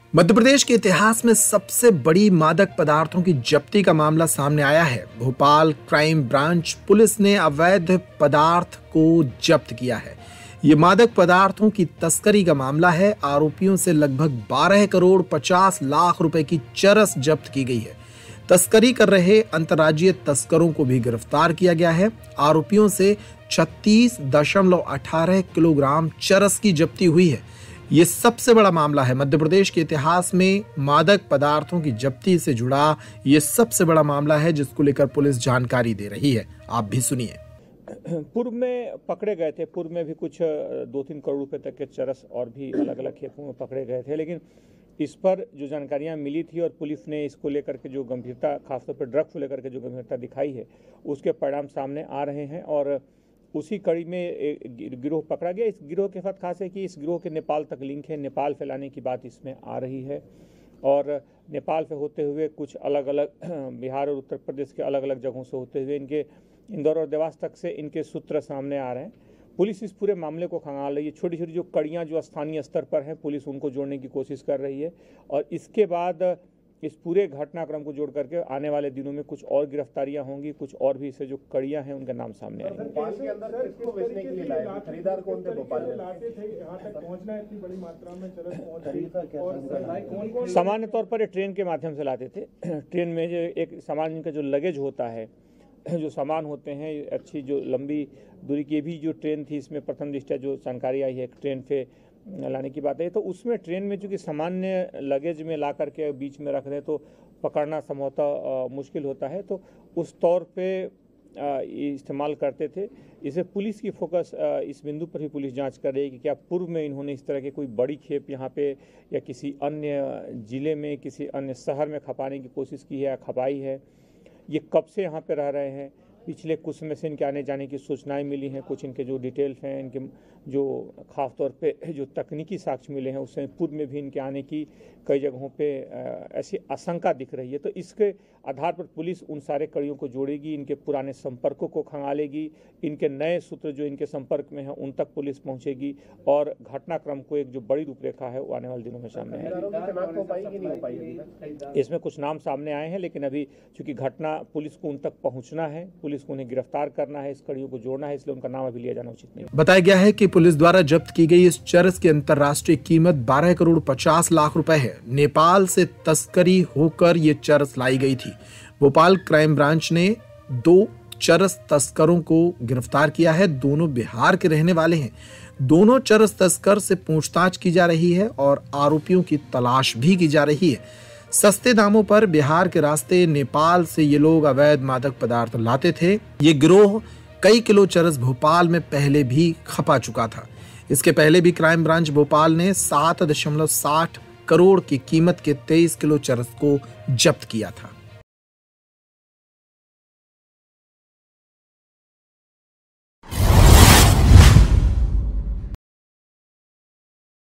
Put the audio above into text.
मध्य प्रदेश के इतिहास में सबसे बड़ी मादक पदार्थों की जब्ती का मामला सामने आया है। भोपाल क्राइम ब्रांच पुलिस ने अवैध पदार्थ को जब्त किया है। ये मादक पदार्थों की तस्करी का मामला है। आरोपियों से लगभग 12 करोड़ 50 लाख रुपए की चरस जब्त की गई है। तस्करी कर रहे अंतर्राज्यीय तस्करों को भी गिरफ्तार किया गया है। आरोपियों से 36.18 किलोग्राम चरस की जब्ती हुई है। ये सबसे बड़ा मामला है। मध्य प्रदेश के इतिहास में मादक पदार्थों की जब्ती से जुड़ा ये सबसे बड़ा मामला है, जिसको लेकर पुलिस जानकारी दे रही है। आप भी सुनिए। पूर्व में पकड़े गए थे, पूर्व में भी कुछ 2-3 करोड़ रुपए तक के चरस और भी अलग अलग खेपों में पकड़े गए थे, लेकिन इस पर जो जानकारियां मिली थी और पुलिस ने इसको लेकर के जो गंभीरता, खासतौर पर ड्रग्स को लेकर के जो गंभीरता दिखाई है, उसके परिणाम सामने आ रहे हैं। और उसी कड़ी में गिरोह पकड़ा गया। इस गिरोह के साथ खास है कि इस गिरोह के नेपाल तक लिंक है। नेपाल फैलाने की बात इसमें आ रही है और नेपाल से होते हुए कुछ अलग अलग बिहार और उत्तर प्रदेश के अलग अलग जगहों से होते हुए इनके इंदौर और देवास तक से इनके सूत्र सामने आ रहे हैं। पुलिस इस पूरे मामले को खंगाल रही है। छोटी छोटी जो कड़ियाँ जो स्थानीय स्तर पर हैं, पुलिस उनको जोड़ने की कोशिश कर रही है और इसके बाद इस पूरे घटनाक्रम को जोड़ करके आने वाले दिनों में कुछ और गिरफ्तारियां होंगी, कुछ और भी इससे जो कड़ियां हैं उनके नाम सामने आएंगे। भोपाल के अंदर किसको बेचने के लिए लाए थे? खरीदार कौन थे? भोपाल में लाते थे, यहां तक पहुंचना इतनी बड़ी मात्रा में चरस पहुंच। सामान्य तौर पर ट्रेन के माध्यम से लाते थे। ट्रेन में जो एक सामान का जो लगेज होता है, जो सामान होते हैं अच्छी जो लंबी दूरी की भी जो ट्रेन थी, इसमें प्रथम दृष्टया जो जानकारी आई है ट्रेन पे लाने की बात है, तो उसमें ट्रेन में चूँकि सामान्य लगेज में ला करके बीच में रख दें तो पकड़ना संभवतः मुश्किल होता है, तो उस तौर पे इस्तेमाल करते थे। इसे पुलिस की फोकस इस बिंदु पर भी पुलिस जांच कर रही है कि क्या पूर्व में इन्होंने इस तरह के कोई बड़ी खेप यहाँ पे या किसी अन्य जिले में, किसी अन्य शहर में खपाने की कोशिश की है या खपाई है। ये कब से यहाँ पे रह रहे हैं, पिछले कुछ समय से इनके आने जाने की सूचनाएं मिली हैं, कुछ इनके जो डिटेल्स हैं, इनके जो खास तौर पे जो तकनीकी साक्ष्य मिले हैं, उससे पूर्व में भी इनके आने की कई जगहों पे ऐसी आशंका दिख रही है। तो इसके आधार पर पुलिस उन सारे कड़ियों को जोड़ेगी, इनके पुराने संपर्कों को खंगालेगी, इनके नए सूत्र जो इनके संपर्क में हैं उन तक पुलिस पहुँचेगी और घटनाक्रम को एक जो बड़ी रूपरेखा है वो आने वाले दिनों में सामने आएगी। इसमें कुछ नाम सामने आए हैं, लेकिन अभी चूंकि घटना पुलिस को उन तक पहुँचना है, पुलिस को उन्हें गिरफ्तार करना है, इस कड़ियों को जोड़ना है, इसलिए उनका नाम अभी लिया जाना उचित नहीं। बताया गया है कि पुलिस द्वारा जब्त की गई इस चरस की अंतर्राष्ट्रीय कीमत 12 करोड़ 50 लाख रुपए है। नेपाल से तस्करी होकर ये चरस लाई गई थी। भोपाल क्राइम ब्रांच ने 2 चरस तस्करों को गिरफ्तार किया है। दोनों बिहार के रहने वाले हैं। दोनों चरस तस्कर से पूछताछ की जा रही है और आरोपियों की तलाश भी की जा रही है। सस्ते दामों पर बिहार के रास्ते नेपाल से ये लोग अवैध मादक पदार्थ लाते थे। ये गिरोह कई किलो चरस भोपाल में पहले भी खपा चुका था। इसके पहले भी क्राइम ब्रांच भोपाल ने 7.60 करोड़ की कीमत के 23 किलो चरस को जब्त किया था।